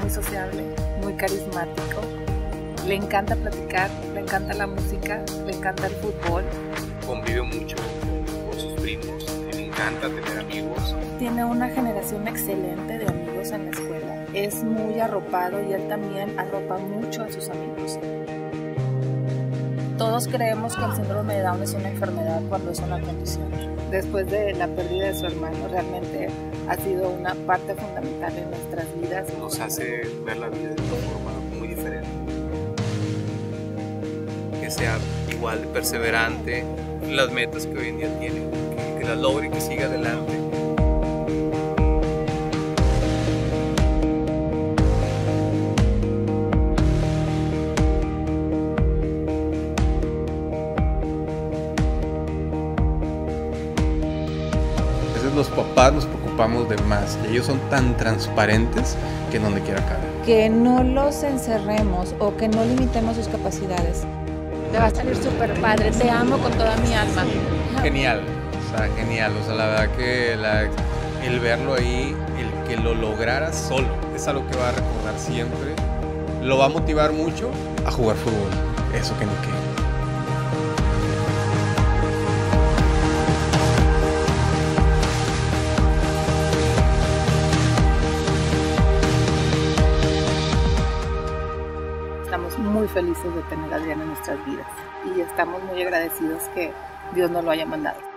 muy sociable, muy carismático. Le encanta platicar, le encanta la música, le encanta el fútbol. Convive mucho con sus primos, le encanta tener amigos. Tiene una generación excelente de amigos en la escuela. Es muy arropado y él también arropa mucho a sus amigos. Todos creemos que el síndrome de Down es una enfermedad cuando es una condición. Después de la pérdida de su hermano, realmente ha sido una parte fundamental en nuestras vidas. Nos hace ver la vida de una forma muy diferente. Que sea igual de perseverante en las metas que hoy en día tiene, que las logre y que siga adelante. Los papás nos preocupamos de más y ellos son tan transparentes que en donde quiera caben. Que no los encerremos o que no limitemos sus capacidades. Te va a salir súper padre, te amo con toda mi alma. Genial, genial, la verdad que el verlo ahí, el que lo lograra solo, es algo que va a recordar siempre, lo va a motivar mucho a jugar fútbol, eso que ni qué. Estamos muy felices de tener a Adrián en nuestras vidas y estamos muy agradecidos que Dios nos lo haya mandado.